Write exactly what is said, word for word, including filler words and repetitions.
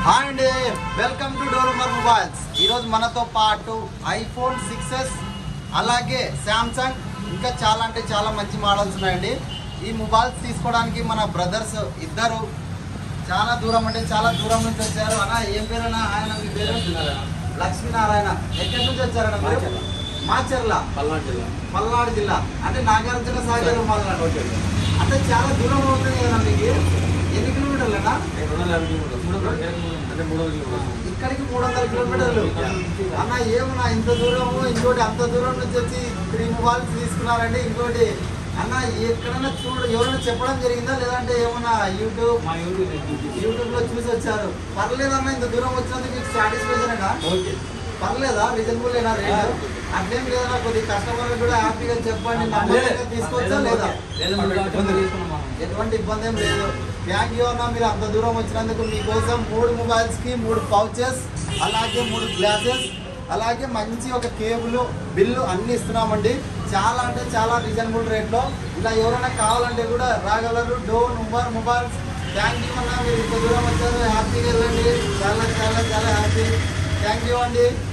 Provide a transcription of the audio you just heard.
Hi అండి, welcome to డోరుమర్ mobiles. ఈరోజు మనతో పాటు ఐఫోన్ సిక్స్ ఎస్ అలాగే శాంసంగ్ ఇంకా చాలా అంటే చాలా మంచి మోడల్స్ ఉన్నాయండి. ఈ మొబైల్స్ తీసుకోవడానికి మన బ్రదర్స్ ఇద్దరు చాలా దూరం అంటే చాలా దూరం నుంచి వచ్చారు. అన్న ఏం పేరన్నా? ఆయన మీ పేరు లక్ష్మీనారాయణ. ఎక్కడి నుంచి వచ్చారన్న మీరు? మాచర్ల, పల్నాడు జిల్లా. పల్నాడు జిల్లా అంటే నాగార్జున సాగర్ మాట్లాడు. అంటే చాలా దూరం అవుతుంది కదా మీకు. ఎన్ని కిలోమీటర్లేనా? ఇక్కడికి మూడు వందల కిలోమీటర్లు. అన్న ఏమన్నా ఇంత దూరము, ఇంకోటి అంత దూరం నుంచి వచ్చి త్రీ మొబైల్స్ తీసుకున్నారండి. ఇంకోటి అన్న ఎక్కడన్నా చూడ ఎవరైనా చెప్పడం జరిగిందా లేదంటే ఏమన్నా యూట్యూబ్ యూట్యూబ్ లో చూసి వచ్చారు? పర్లేదన్నా, ఇంత దూరం వచ్చినందుకు మీకు సాటిస్ఫాక్షనేనా? పర్లేదా? రీజనబుల్ ఏనా రేట్? అట్లేం లేదన్నా, కొద్ది కస్టమర్లకు కూడా హ్యాపీగా చెప్పండి. నమ్మకంగా తీసుకోవచ్చా లేదా? ఎటువంటి ఇబ్బంది ఏం లేదు. థ్యాంక్ యూ అన్న, మీరు అంత దూరం వచ్చినందుకు. మీకోసం మూడు మొబైల్స్ కి మూడు పౌచెస్ అలాగే మూడు గ్లాసెస్ అలాగే మంచి ఒక కేబుల్ బిల్లు అన్ని ఇస్తున్నామండి. చాలా అంటే చాలా రీజనబుల్ రేట్లో. ఇలా ఎవరైనా కావాలంటే కూడా రాగలరు. Door number mobiles. Thank you అన్న, మీరు ఇంత దూరం వచ్చారు. హ్యాపీగా వెళ్ళండి. చాలా చాలా చాలా హ్యాపీ. థ్యాంక్ యూ అండి.